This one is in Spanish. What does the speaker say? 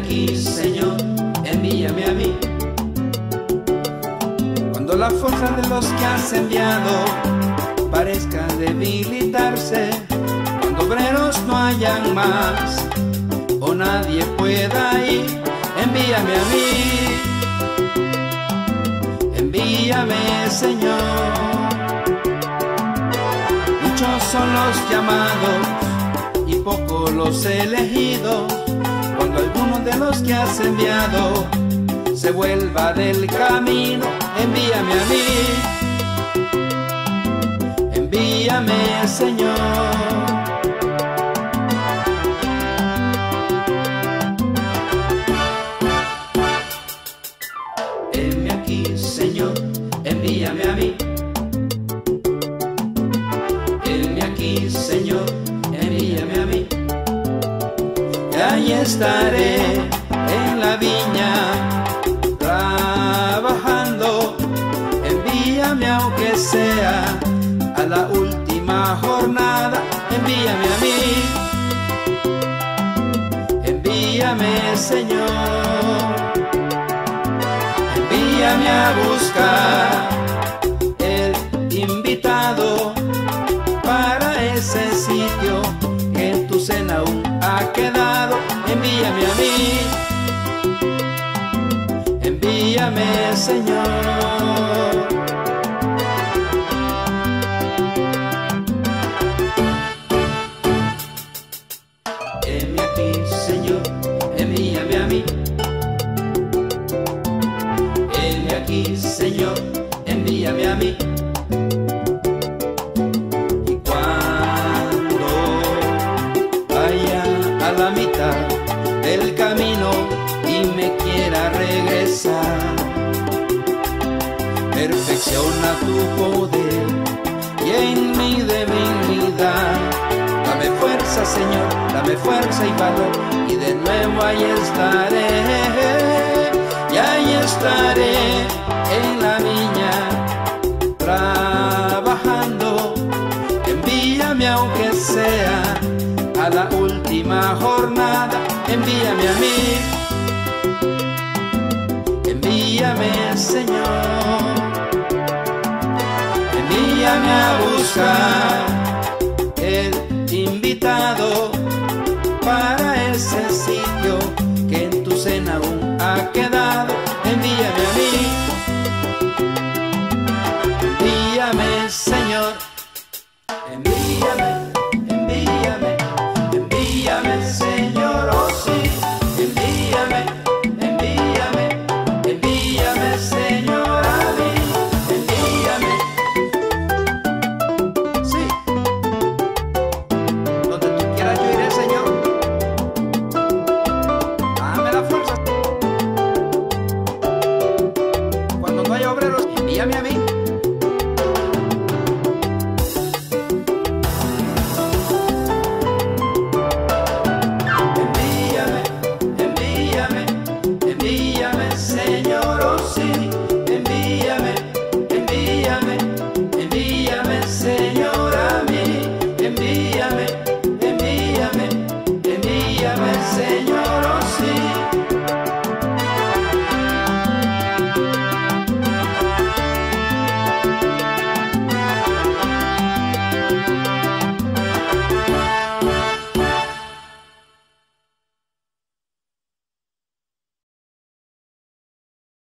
aquí, Señor, envíame a mí. Cuando la fuerza de los que has enviado parezca debilitarse, cuando obreros no hayan más o nadie pueda ir, envíame a mí. Envíame, Señor. Muchos son los llamados y pocos los elegidos. Cuando alguno de los que has enviado se vuelva del camino, envíame a mí. Envíame, Señor. Heme aquí, Señor, envíame a mí. Heme aquí, Señor, envíame a mí. Y ahí estaré en la viña trabajando. Envíame aunque sea a la última jornada. Envíame a mí. Envíame, Señor. Envíame a buscar el invitado para ese sitio que en tu cena aún ha quedado. Envíame a mí. Envíame, Señor. Heme aquí, Señor, envíame a mí. Heme aquí, Señor, envíame a mí. Y cuando vaya a la mitad del camino y me quiera regresar, perfecciona tu poder y en mi debilidad. Dame fuerza, Señor, dame fuerza y valor, y de nuevo ahí estaré. Y ahí estaré en la viña trabajando. Envíame aunque sea a la última jornada. Envíame a mí. Envíame, Señor. Envíame a buscar el invitado para ese sitio que en tu cena aún ha quedado.